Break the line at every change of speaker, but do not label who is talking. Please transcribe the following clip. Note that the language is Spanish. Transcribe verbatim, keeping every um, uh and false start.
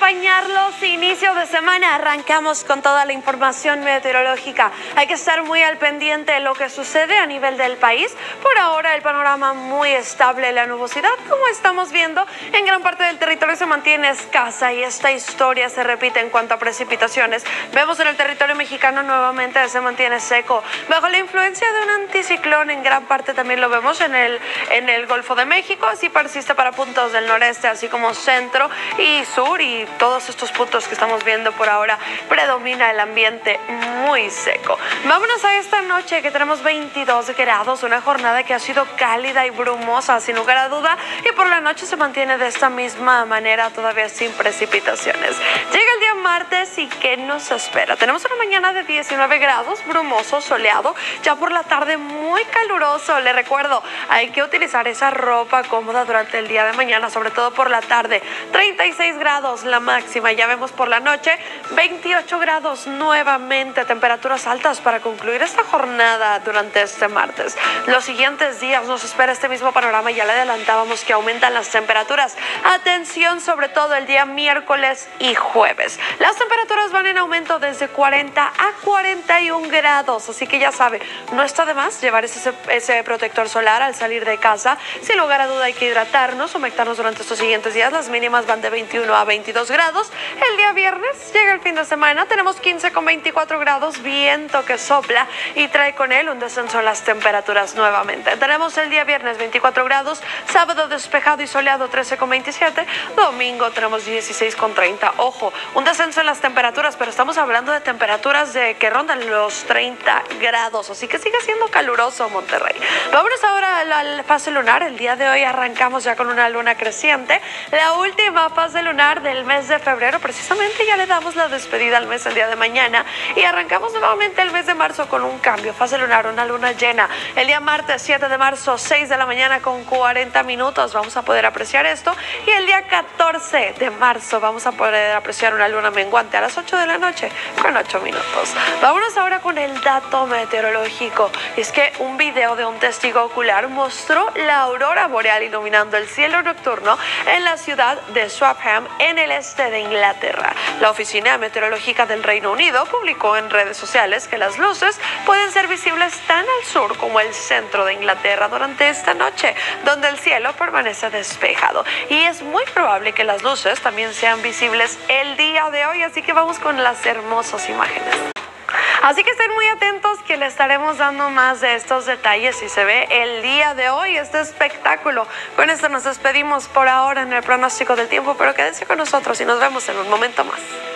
acompañarlos. Inicio de semana, arrancamos con toda la información meteorológica. Hay que estar muy al pendiente de lo que sucede a nivel del país. Por ahora el panorama muy estable, la nubosidad, como estamos viendo, en gran parte del territorio se mantiene escasa y esta historia se repite en cuanto a precipitaciones. Vemos en el territorio mexicano nuevamente se mantiene seco. Bajo la influencia de un anticiclón, en gran parte también lo vemos en el, en el Golfo de México, así persiste para puntos del noreste, así como centro y sur, y todos estos puntos que estamos viendo por ahora predomina el ambiente muy seco. Vámonos a esta noche que tenemos veintidós grados, una jornada que ha sido cálida y brumosa sin lugar a duda, y por la noche se mantiene de esta misma manera, todavía sin precipitaciones. Llega el día martes y ¿qué nos espera? Tenemos una mañana de diecinueve grados, brumoso, soleado, ya por la tarde muy caluroso. Le recuerdo, hay que utilizar esa ropa cómoda durante el día de mañana, sobre todo por la tarde. treinta y seis grados la máxima, ya vemos por la noche veintiocho grados nuevamente, temperaturas altas para concluir esta jornada durante este martes. Los siguientes días nos espera este mismo panorama, ya le adelantábamos que aumentan las temperaturas. Atención, sobre todo el día miércoles y jueves. Las temperaturas van en aumento desde cuarenta a cuarenta y un grados, así que ya sabe, no está de más llevar ese, ese protector solar al salir de casa. Sin lugar a duda hay que hidratarnos, humectarnos durante estos siguientes días. Las mínimas van de veintiuno a veintidós grados. El día viernes llega el fin de semana, tenemos quince con veinticuatro grados, viento que sopla y trae con él un descenso en las temperaturas nuevamente. Tenemos el día viernes veinticuatro grados, sábado despejado y soleado trece con veintisiete, domingo tenemos dieciséis con treinta. Ojo, un descenso en las temperaturas, pero estamos hablando de temperaturas de que rondan los treinta grados, así que sigue siendo caluroso Monterrey. Vámonos ahora a la fase lunar. El día de hoy arrancamos ya con una luna creciente, la última fase lunar del mes de febrero. Precisamente ya le damos la despedida al mes el día de mañana y arrancamos nuevamente el mes de marzo con un cambio, fase lunar, una luna llena. El día martes siete de marzo, seis de la mañana con cuarenta minutos, vamos a poder apreciar esto, y el día catorce de marzo vamos a poder apreciar una luna menguante a las ocho de la noche con ocho minutos. Vámonos ahora con el dato meteorológico. Es que un video de un testigo ocular mostró la aurora boreal iluminando el cielo nocturno en la ciudad de Swapham, en el este de Inglaterra. La Oficina Meteorológica del Reino Unido publicó en redes sociales que las luces pueden ser visibles tan al sur como el centro de Inglaterra durante esta noche, donde el cielo permanece despejado. Y es muy probable que las luces también sean visibles el día de hoy, así que vamos con las hermosas imágenes. Así que estén muy atentos que le estaremos dando más de estos detalles si se ve el día de hoy este espectáculo. Con esto nos despedimos por ahora en el pronóstico del tiempo, pero quédense con nosotros y nos vemos en un momento más.